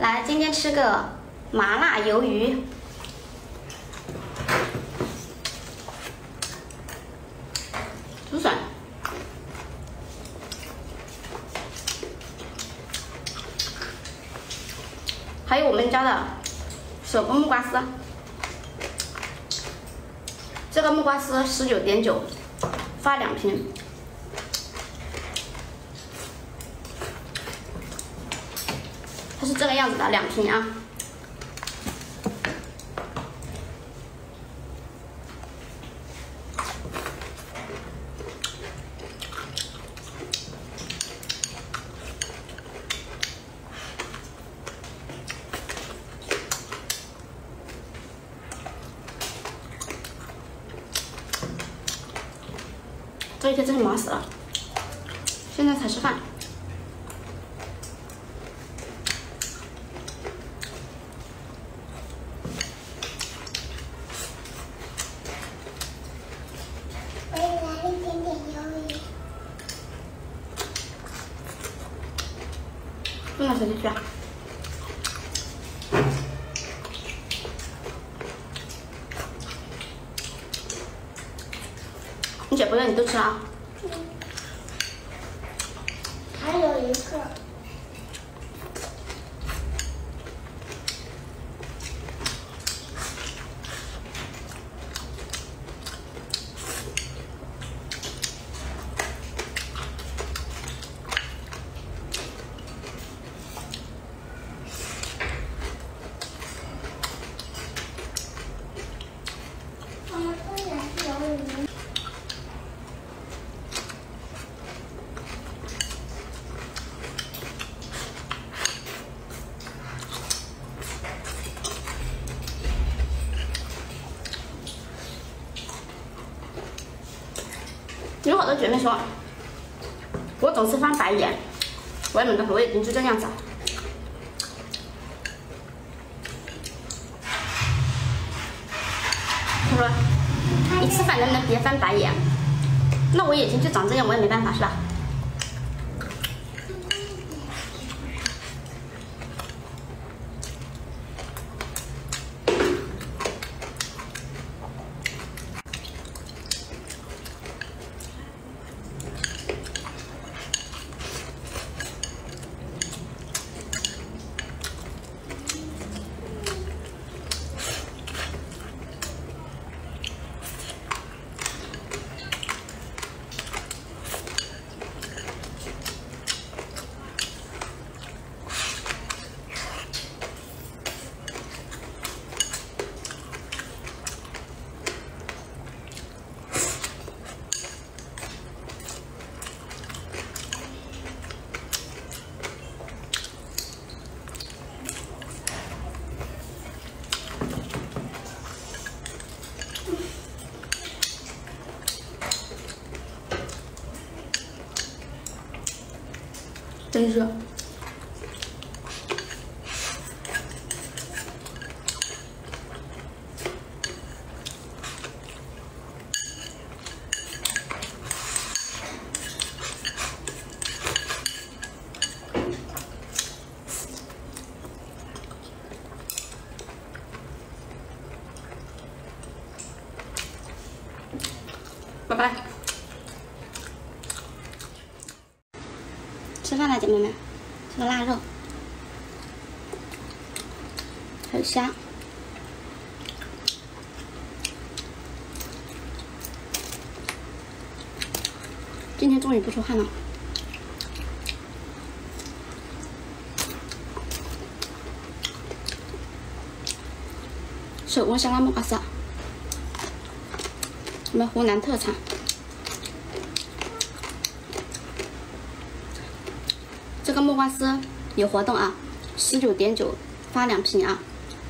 来，今天吃个麻辣鱿鱼。竹笋，还有我们家的手工木瓜丝。这个木瓜丝19.9，发2瓶。 它是这个样子的，2瓶啊。这一天真是忙死了，现在才吃饭。 不能谁进去啊？你姐不要你都吃啊？ 还有一个。 有好多姐妹说，我总是翻白眼，我也没办法，我已经就这样子了。她说，你吃饭能不能别翻白眼？那我眼睛就长这样，我也没办法，是吧？真热。拜拜。吃饭了，姐妹们，这个腊肉，还有虾。今天终于不出汗了。手工香辣木瓜丝，我们湖南特产。这个木瓜丝有活动啊，19.9发2瓶啊。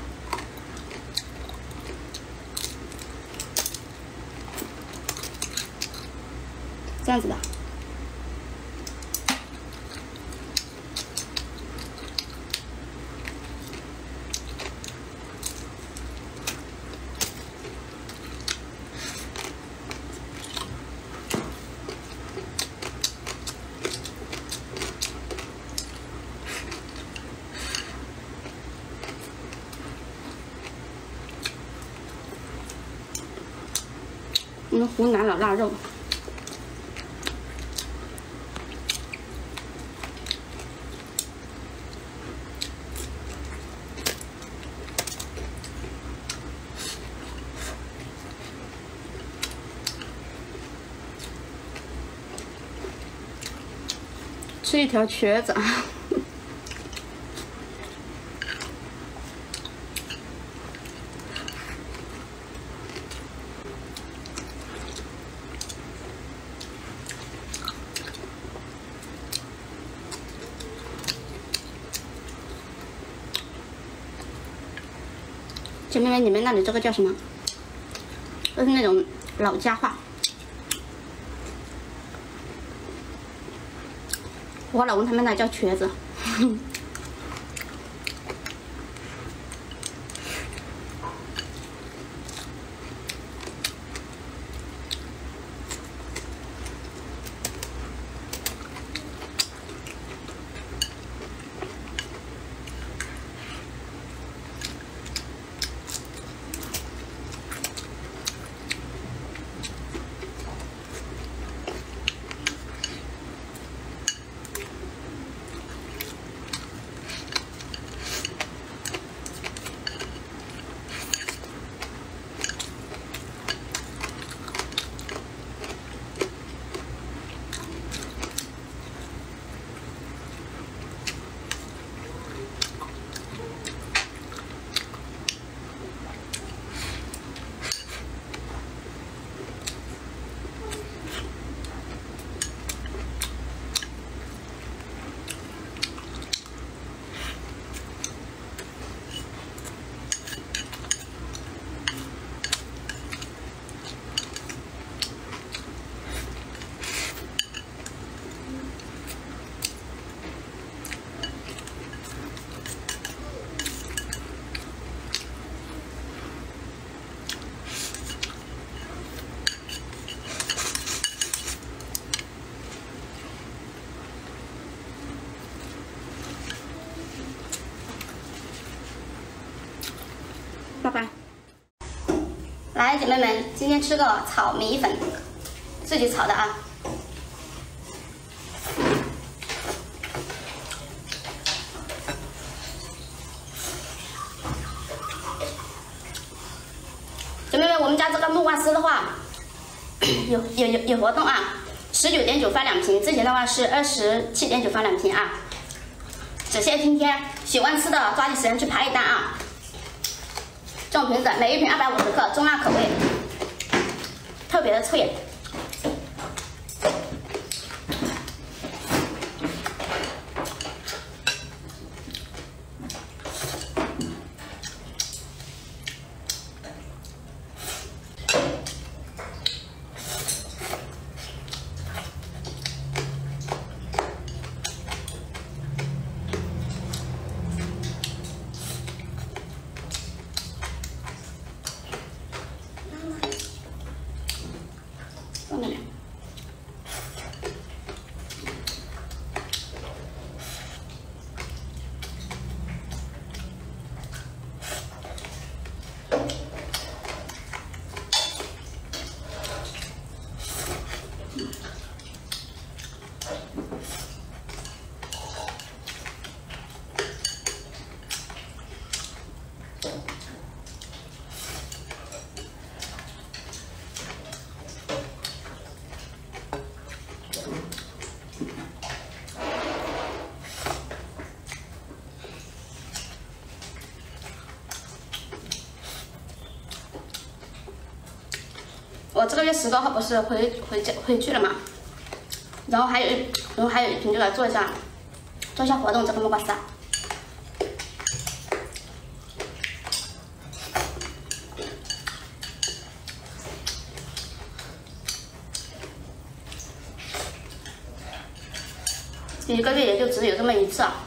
这样子的。 们湖南老腊肉。吃一条瘸子。姐妹们，你们那里这个叫什么？都是那种老家话。我老公他们那叫瘸子。拜拜。来，姐妹们，今天吃个炒米粉，自己炒的啊。姐妹们，我们家这个木瓜丝的话，有活动啊，19.9发2瓶，之前的话是27.9发2瓶啊。只限今天，喜欢吃的抓紧时间去排一单啊。这种瓶子，每一瓶250克，中辣口味，特别的脆。我这个月10号不是回去了嘛，然后还有一瓶就来做一下活动，这个木瓜丝。1个月也就只有这么1次啊。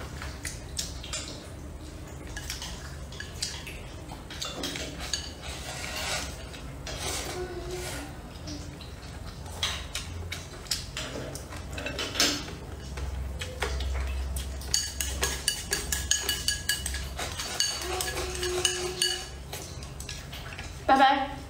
拜拜。